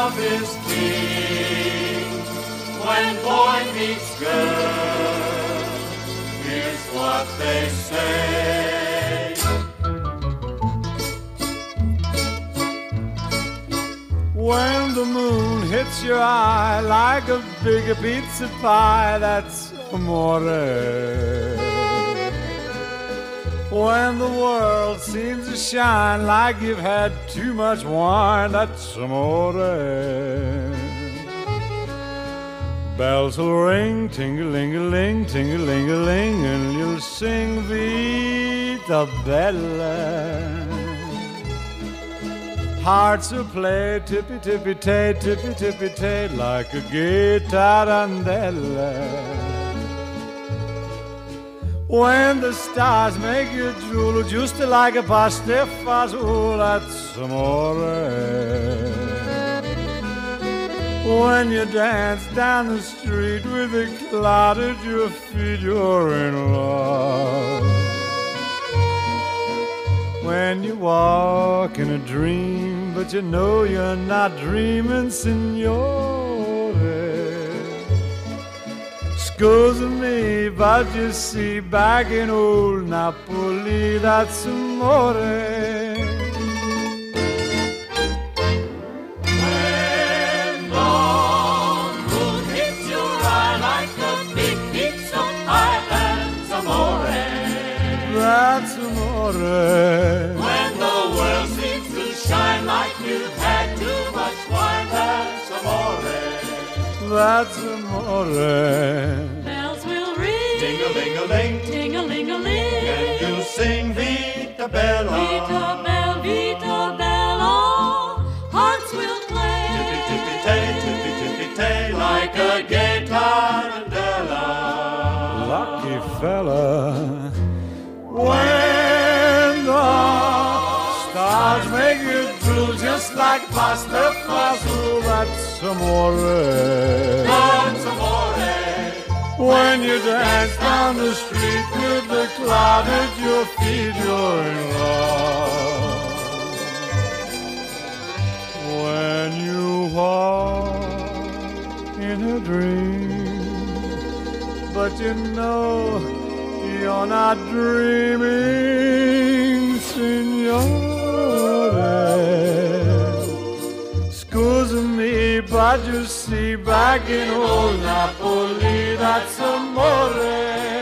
love is king. When boy meets girl, here's what they say. When the moon hits your eye like a big pizza pie, that's amore. When the world seems to shine like you've had too much wine, that's amore. Bells will ring, ting-a-ling-a-ling, ting-a-ling-a-ling, and you'll sing Vita Bella. Hearts will play tippy-tippy-tay, tippy-tippy-tay, like a gay tarantella. When the stars make you drool, just like a pasta fazool, that's amore. When you dance down the street with a cloud at your feet, you're in love. When you walk in a dream, but you know you're not dreaming, signore. Scusa me, but you see, back in old Napoli, that's amore. When the moon hits your eye like a big pizza pie, that's amore. That's amore. When the world seems to shine like you've had too much wine, that's amore. That's amore. Bells will ring, Ting-a-ling-a-ling, ting-a-ling-a-ling, and you'll sing Vita Bella. Vita Bella, Vita Bella. Hearts will play, Tippy-tippy-tay, tippy-tippy-tay, like a gay tarantella. Lucky fella. When the stars make you drool just like pasta fazool, that's amore. That's amore. When you dance down the street with the cloud at your feet, you're in love. When you walk in a dream, but you know you're not dreaming, signore. Scusa me, but you see, back in old Napoli, that's amore.